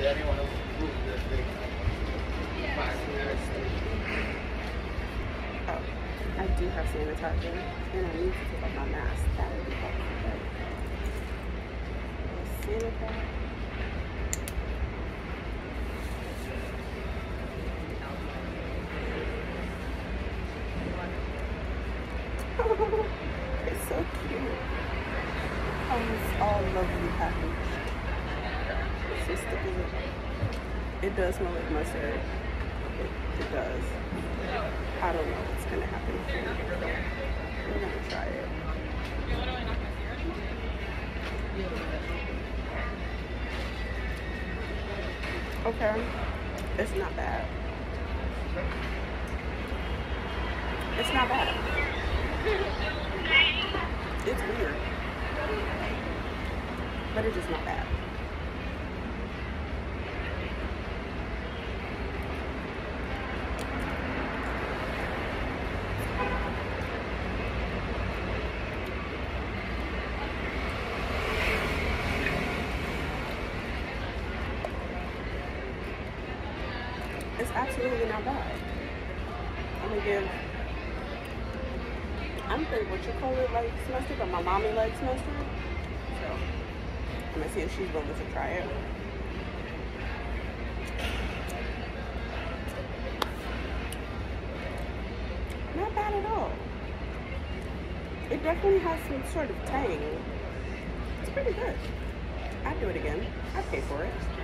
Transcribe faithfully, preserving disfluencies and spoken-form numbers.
Oh, I do have sanitizer, and I need to take off my mask. That would be helpful. Sanitize. It's so cute. Oh, it's all lovely package. It's so sticky. It does smell like mustard. It, it does. I don't know what's gonna happen here. We're gonna try it. Okay, it's not bad. It's not bad. It's weird, but it's just not bad. It's absolutely not bad. I'm gonna give, I don't think what you call it like mustard, but my mommy likes mustard. So I'm gonna see if she's willing to try it. Not bad at all. It definitely has some sort of tang. It's pretty good. I'd do it again. I'd pay for it.